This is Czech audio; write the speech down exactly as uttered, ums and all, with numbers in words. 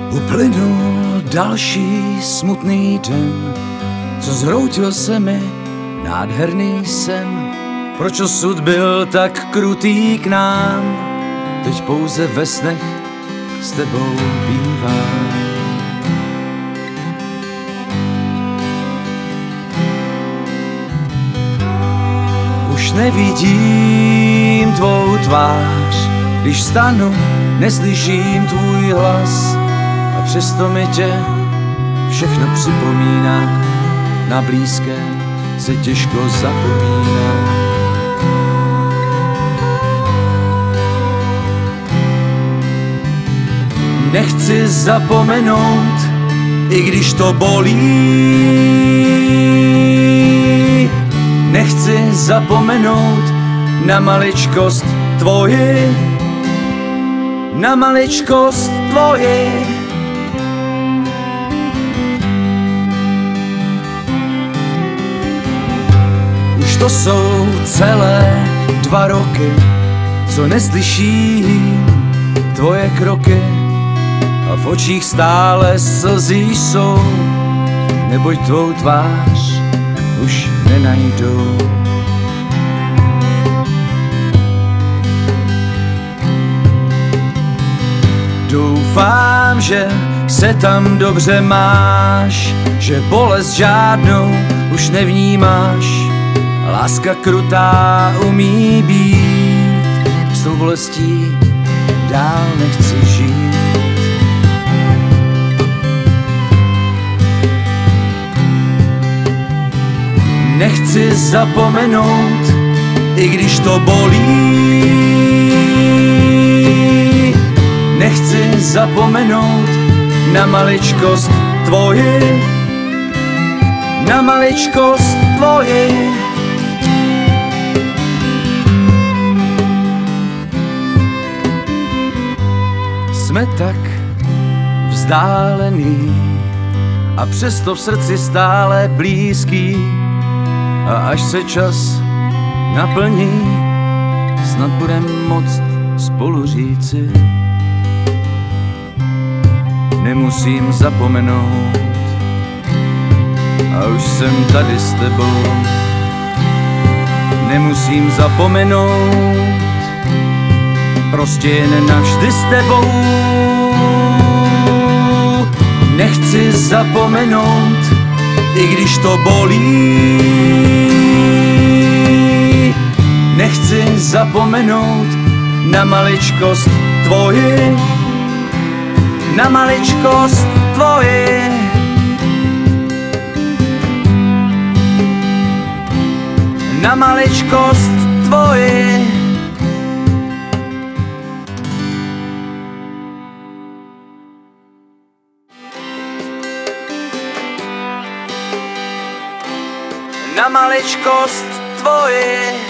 Uplynul další smutný den, co zhroutil se mi nádherný sen. Proč osud byl tak krutý k nám, teď pouze ve snech s tebou bývám. Už nevidím tvou tvář, když stanu, neslyším tvůj hlas. A přesto mi tě všechno připomíná, na blízké se těžko zapomíná. Nechci zapomenout, i když to bolí. Nechci zapomenout na maličkost tvoji, na maličkost tvoji. Už to jsou celé dva roky, co neslyším tvoje kroky, a v očích stále slzy jsou, neboť tvou tvář už nenajdou. Doufám, že se tam dobře máš, že bolest žádnou už nevnímáš. Láska krutá umí být, s tou bolestí dál nechci žít. Nechci zapomenout, i když to bolí. Nechci zapomenout na maličkost tvoji, na maličkost tvoji. Jsme tak vzdálený a přesto v srdci stále blízký. A až se čas naplní, snad budem moct spolu říci: nemusím zapomenout, a už jsem tady s tebou. Nemusím zapomenout, prostě jen navždy s tebou. Nechci zapomenout, i když to bolí. Nechci zapomenout na maličkost tvoji, na maličkost tvoji. Na maličkost tvoji. Na maličkost tvoji.